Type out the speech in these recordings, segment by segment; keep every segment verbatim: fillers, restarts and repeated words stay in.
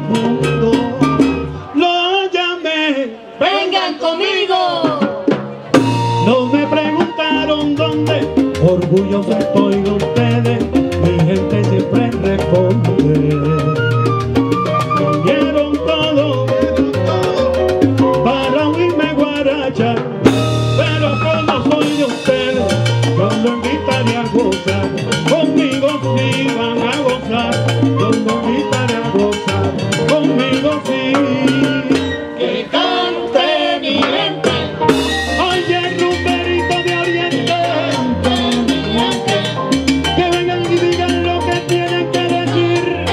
mundo. Lo llamé, vengan conmigo. no me preguntaron dónde, orgulloso estoy de ustedes, mi gente siempre responde. Vinieron todos para oírme guarachar, pero como soy de ustedes, yo lo invitaré a gozar, conmigo sí van a gozar, yo lo invitaré a gozar, conmigo sí. Que cante mi gente, Oye, rumberito de Oriente, cante mi gente, que vengan y digan lo que tienen que decir,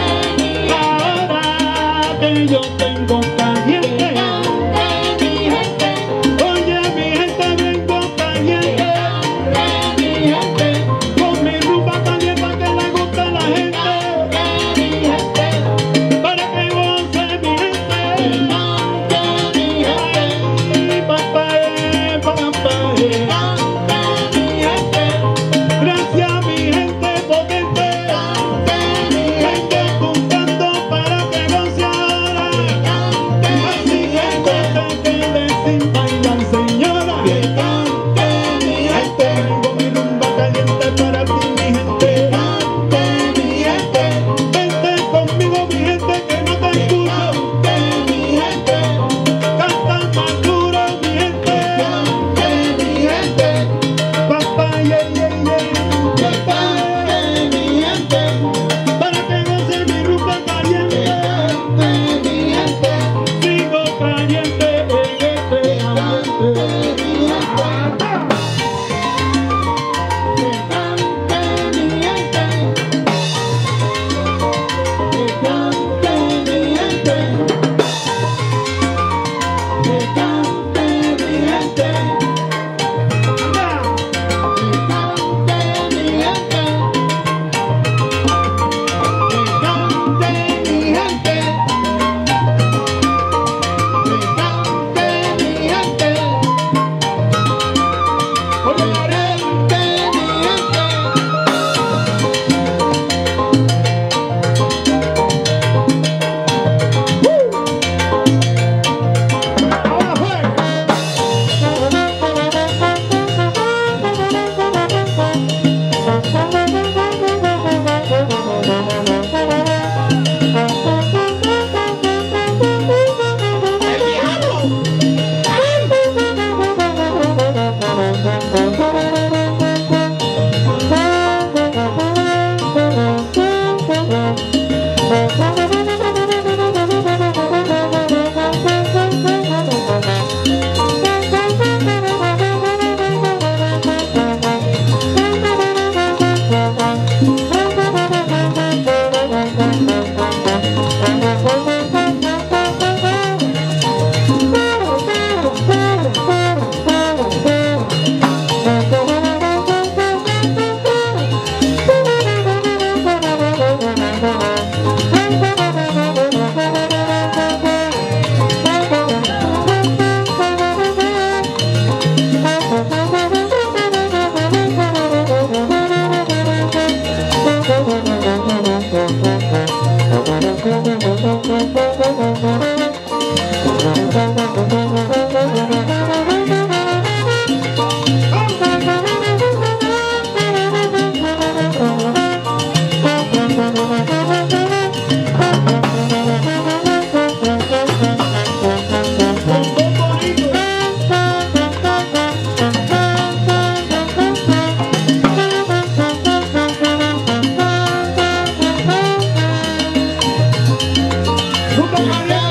ahora que yo tengo caliente. cante mi gente, Oye, mi gente, vengo caliente, cante mi gente, con mi rumba caliente para que le guste a la gente, cante mi gente, para que goce mi gente. cante mi gente, Ay, papá, eh, papá, eh. cante mi gente, Gracias mi gente potente, cante mi gente, gente juntando para que goce ahora. Así gente se quede sin bailar, señora. cante mi gente, Tengo mi rumba caliente para ti, mi gente. cante mi gente, Vente conmigo, mi gente, que no te escucho. cante mi gente, Canta más duro, mi gente. cante mi gente, Papá, yeah, yeah, yeah. cante mi gente, Para que goce mi rumba caliente. cante mi gente, Sigo caliente en este ambiente. Rumba caliente.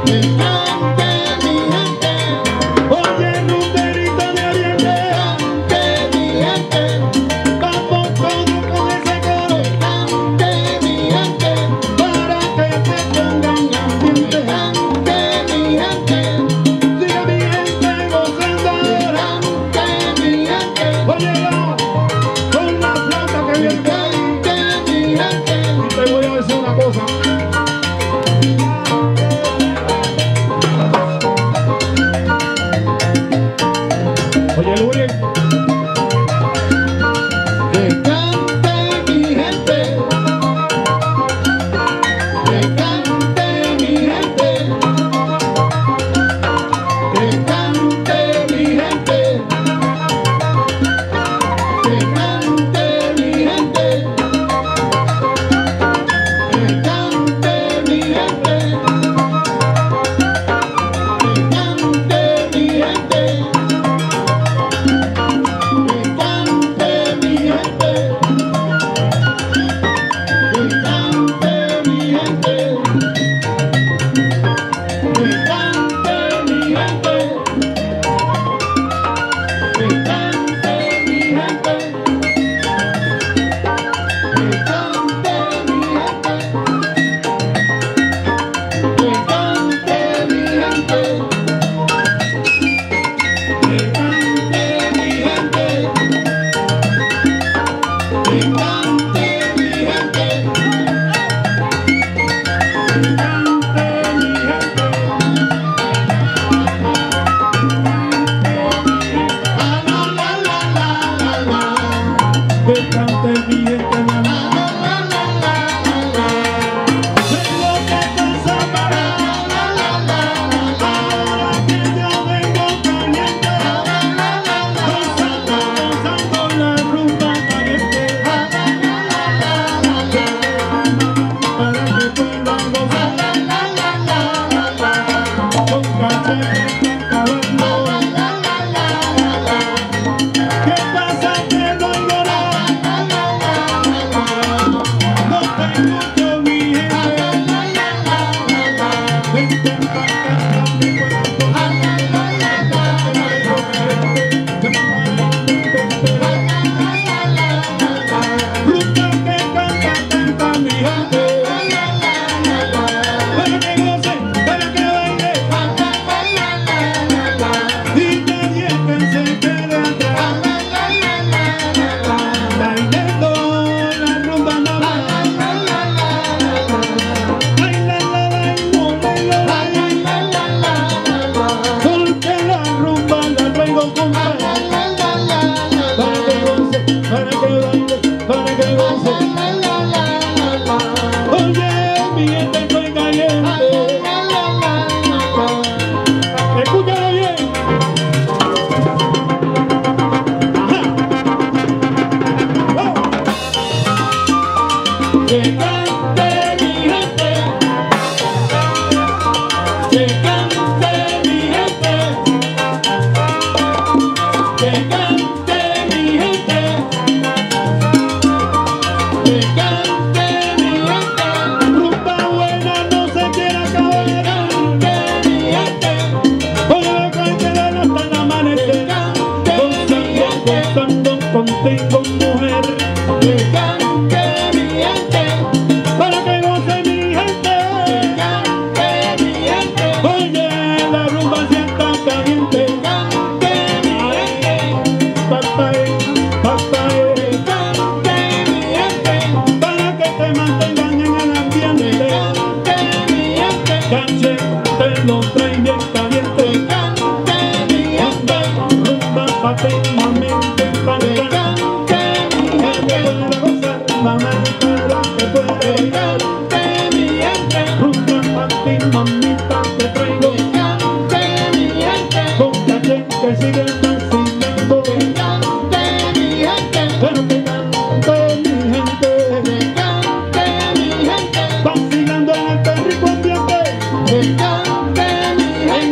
Cante mi gente,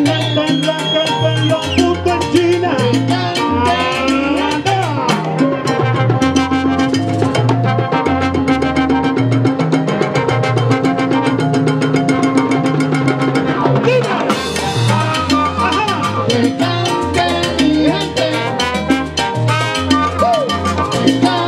gente.